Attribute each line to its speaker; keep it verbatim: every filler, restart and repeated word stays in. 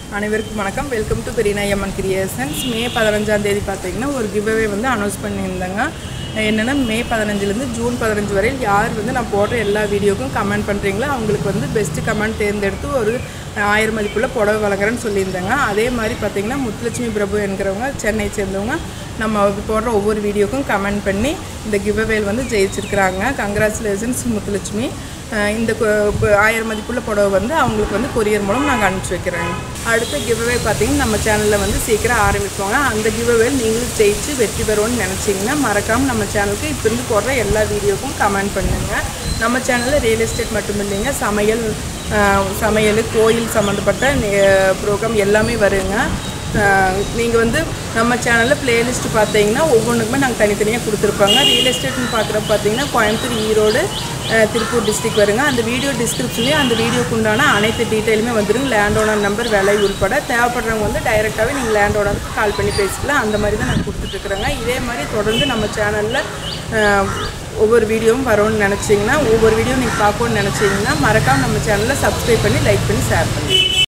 Speaker 1: அனைவருக்கும் வணக்கம். Welcome to Periyanayamman creations. May பதினஞ்சாம் தேதி பார்த்தீங்கன்னா ஒரு கிவ்அவே வந்து அனௌன்ஸ் பண்ணியிருந்தாங்க. என்னென்னா மே பதினஞ்சுலேருந்து ஜூன் பதினஞ்சு வரையில் யார் வந்து நான் போடுற எல்லா வீடியோக்கும் கமெண்ட் பண்ணுறீங்களோ அவங்களுக்கு வந்து பெஸ்ட்டு கமெண்ட் தேர்ந்தெடுத்து ஒரு ஆயிரம் மதிப்புள்ள புடவை வழங்குறேன்னு சொல்லியிருந்தாங்க. அதே மாதிரி பார்த்திங்கன்னா முத்துலட்சுமி பிரபு என்கிறவங்க சென்னை சேர்ந்தவங்க நம்ம போடுற ஒவ்வொரு வீடியோக்கும் கமெண்ட் பண்ணி இந்த கிவ்அவேல் வந்து ஜெயிச்சிருக்கிறாங்க. கங்க்ராச்சுலேஷன்ஸ் முத்துலட்சுமி. இந்த ஆயிரம் மதிப்புள்ள புடவை வந்து அவங்களுக்கு வந்து கொரியர் மூலம் நாங்கள் அனுப்பிச்சி வைக்கிறோங்க. அடுத்த கிவ்அவே பார்த்திங்கன்னா நம்ம சேனலில் வந்து சீக்கிரம் ஆரம்பிப்போங்க. அந்த கிவ்அவேல் நீங்களும் ஜெயிச்சு வெற்றி பெறுவோன்னு நினச்சிங்கன்னா மறக்காமல் நம்ம சேனலுக்கு இப்போ இருந்து போடுற எல்லா வீடியோக்கும் கமெண்ட் பண்ணுங்கள். நம்ம சேனலில் ரியல் எஸ்டேட் மட்டும் இல்லைங்க, சமையல் சமையல் கோயில் சம்மந்தப்பட்ட ப்ரோக்ராம் எல்லாமே வருங்க. நீங்கள் வந்து நம்ம சேனலில் ப்ளேலிஸ்ட்டு பார்த்தீங்கன்னா ஒவ்வொன்றுக்குமே நாங்கள் தனித்தனியாக கொடுத்துருப்பாங்க. ரியல் எஸ்டேட்னு பார்க்குறப்ப பார்த்தீங்கன்னா கோயம்புத்தூர், ஈரோடு, திருப்பூர் டிஸ்ட்ரிக் வருங்க. அந்த வீடியோ டிஸ்கிரிப்ஷன்லேயும் அந்த வீடியோக்கு உண்டான அனைத்து டீட்டெயிலுமே வந்துடுங்க. லேண்ட் ஓனர் நம்பர், விலை உள்பட. தேவைப்படுறவங்க வந்து டைரெக்டாகவே நீங்கள் லேண்ட் ஓனருக்கு கால் பண்ணி பேசிக்கலாம். அந்த மாதிரி தான் நாங்கள் கொடுத்துட்ருக்குறோங்க. இதே மாதிரி தொடர்ந்து நம்ம சேனலில் ஒவ்வொரு வீடியோவும் வரும்னு நினச்சிங்கன்னா, ஒவ்வொரு வீடியோ நீங்கள் பார்க்கணுன்னு நினச்சிங்கன்னா மறக்காமல் நம்ம சேனலில் சப்ஸ்கிரைப் பண்ணி லைக் பண்ணி ஷேர் பண்ணுங்கள்.